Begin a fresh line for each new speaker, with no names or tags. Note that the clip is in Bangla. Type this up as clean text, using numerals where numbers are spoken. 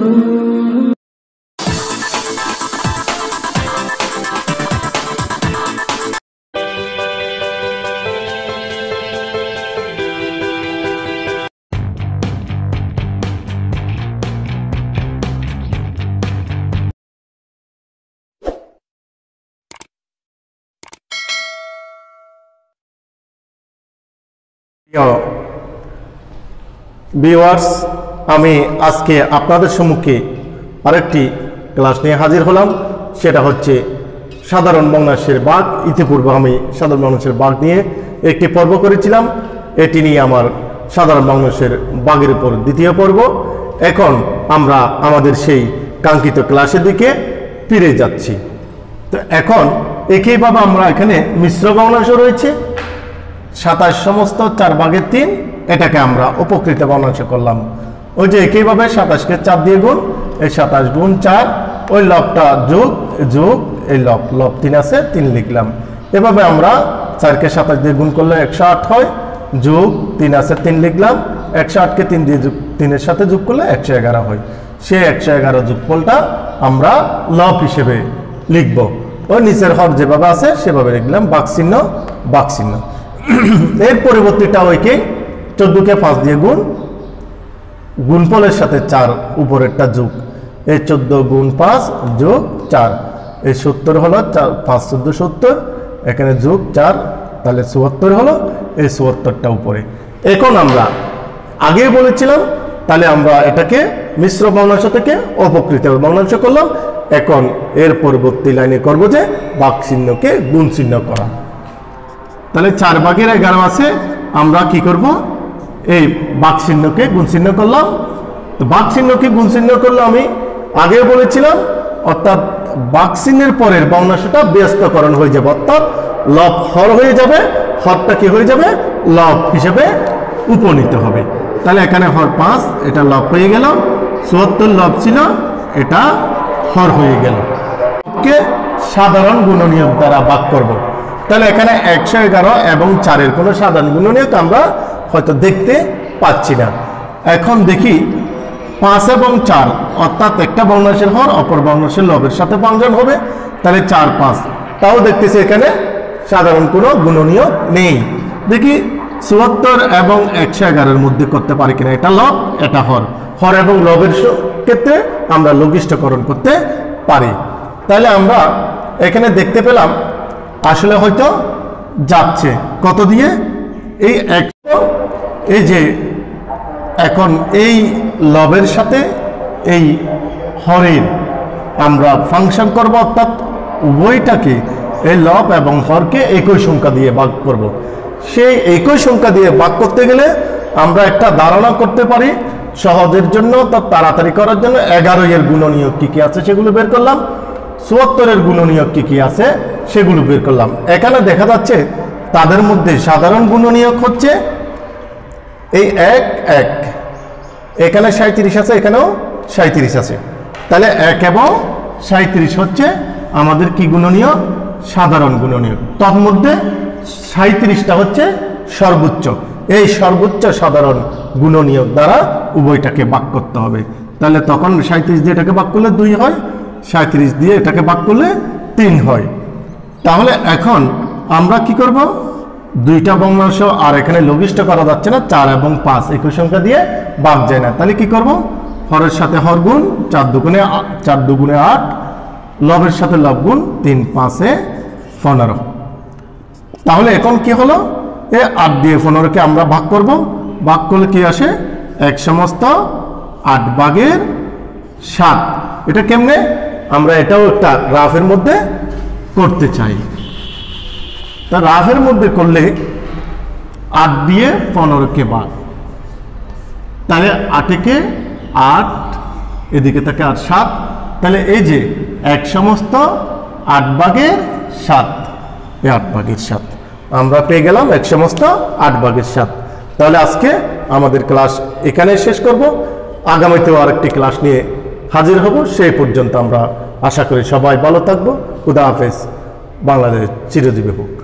ভিউয়ার্স, আমি আজকে আপনাদের সম্মুখে আরেকটি ক্লাস নিয়ে হাজির হলাম। সেটা হচ্ছে সাধারণ ভগ্নাংশের ভাগ। ইতিপূর্বে আমি সাধারণ ভগ্নাংশের ভাগ নিয়ে একটি পর্ব করেছিলাম। এটি নিয়ে আমার সাধারণ ভগ্নাংশের ভাগের উপর দ্বিতীয় পর্ব। এখন আমরা আমাদের সেই কাঙ্ক্ষিত ক্লাসের দিকে ফিরে যাচ্ছি। তো এখন একইভাবে আমরা এখানে মিশ্র ভগ্নাংশ রয়েছে 27 সমস্ত 4 ভাগের 3, এটাকে আমরা উপকৃত ভগ্নাংশ করলাম। ওই যে একইভাবে 27কে 4 দিয়ে গুণ, এই 27 গুণ 4, ওই লবটা যোগ যোগ এই লব 3 আছে 3 লিখলাম। এভাবে আমরা 4কে 27 দিয়ে গুণ করলে 108 হয়, যোগ 3 আছে 3 লিখলাম। 108কে 3 দিয়ে 3-এর সাথে যোগ করলে 111 হয়। সেই 111 যোগফলটা আমরা লব হিসেবে লিখব। ওই নিচের হর যেভাবে আছে সেভাবে লিখলাম, বাক চিহ্ন বাক চিহ্ন। এর পরিবর্তীটা ওইকে 14কে 5 দিয়ে গুণ, গুণফলের সাথে 4 উপরেরটা যোগ, এই 14 গুণ 5 যোগ 4, এই 70 হলো 5 14 70, এখানে যোগ 4, তাহলে 74 হলো। এই 74টা উপরে। এখন আমরা আগে বলেছিলাম, তাহলে আমরা এটাকে মিশ্র ভগ্নাংশ থেকে অপকৃত ভগ্নাংশ করলাম। এখন এর পরবর্তী লাইনে করব যে ভাগ চিহ্নকে গুণ চিহ্ন করা। তাহলে 4 ভাগের 11 আছে, আমরা কি করব, এই ভাগ চিহ্নকে গুণ চিহ্ন করলাম। তো ভাগ চিহ্নকে গুণ চিহ্ন করলে আমি আগে বলেছিলাম, অর্থাৎ ভাগ চিহ্নের পরের ভগ্নাংশটা ব্যস্তকরণ হয়ে যাবে, অর্থাৎ লব হর হয়ে যাবে, হরটা কি হয়ে যাবে, লব হিসেবে উপনীত হবে। তাহলে এখানে হর 5, এটা লব হয়ে গেল। 74 লব ছিল, এটা হর হয়ে গেল। কে সাধারণ গুণনীয়ক দ্বারা ভাগ করব। তাহলে এখানে 111 এবং 4-এর কোনো সাধারণ গুণনীয়ক আমরা হয়তো দেখতে পাচ্ছি না। এখন দেখি 5 এবং 4, অর্থাৎ একটা ভগ্নাংশের হর অপর ভগ্নাংশের লবের সাথে ভাঙন হবে। তাহলে 4 5, তাও দেখতেছি এখানে সাধারণ কোনো গুণনীয়ক নেই। দেখি 74 এবং 111-এর মধ্যে করতে পারি কিনা, এটা লব এটা হর, হর এবং লবের ক্ষেত্রে আমরা লঘিষ্ঠকরণ করতে পারি। তাহলে আমরা এখানে দেখতে পেলাম আসলে হয়তো যাচ্ছে কত দিয়ে, এই 100, এই যে এখন এই লবের সাথে এই হরের আমরা ফাংশন করব, অর্থাৎ উভয়টাকে এই লব এবং হরকে একই সংখ্যা দিয়ে ভাগ করব। সেই একই সংখ্যা দিয়ে ভাগ করতে গেলে আমরা একটা ধারণা করতে পারি সহজের জন্য, তো তাড়াতাড়ি করার জন্য 11 এর গুণনীয়ক কি কি আছে সেগুলো বের করলাম, 74 এর গুণনীয়ক কি কি আছে সেগুলো বের করলাম। এখানে দেখা যাচ্ছে তাদের মধ্যে সাধারণ গুণনীয়ক হচ্ছে এই 1 1, এখানে 37 আছে, এখানেও 37 আছে। তাহলে 1 এবং 37 হচ্ছে আমাদের কি গুণনীয়ক, সাধারণ গুণনীয়ক। তার মধ্যে 37টা হচ্ছে সর্বোচ্চ। এই সর্বোচ্চ সাধারণ গুণনীয়ক দ্বারা উভয়টাকে ভাগ করতে হবে। তাহলে তখন 37 দিয়ে এটাকে ভাগ করলে 2 হয়, 37 দিয়ে এটাকে ভাগ করলে 3 হয়। তাহলে এখন আমরা কি করব, দুইটা ভগ্নাংশ আর এখানে লঘিষ্ঠ করা যাচ্ছে না, 4 এবং 5 একই সংখ্যা দিয়ে ভাগ যায় না। তাহলে কি করব, হরের সাথে হর গুণ, 4 দুগুণে 8, লবের সাথে লব গুণ, 3 5 এ 15। তাহলে এখন কি হলো, এই 8 দিয়ে 15কে আমরা ভাগ করব। ভাগ করলে কি আসে, 1 সমস্ত 8 ভাগের 7। এটা কেমনে, আমরা এটাও একটা গ্রাফের মধ্যে করতে চাই। তা রাফের মধ্যে করলে 8 দিয়ে 15কে ভাগ, তাহলে 8কে 8, এদিকে থাকে 8 7, তাহলে এই যে 1 সমস্ত 8 ভাগের 7, এই 8 ভাগের 7 আমরা পেয়ে গেলাম 1 সমস্ত 8 ভাগের 7। তাহলে আজকে আমাদের ক্লাস এখানে শেষ করব। আগামীতেও আরেকটি ক্লাস নিয়ে হাজির হব। সেই পর্যন্ত আমরা আশা করি সবাই ভালো থাকবো। খুদা হাফেজ। বাংলাদেশ চিরজীবী হোক।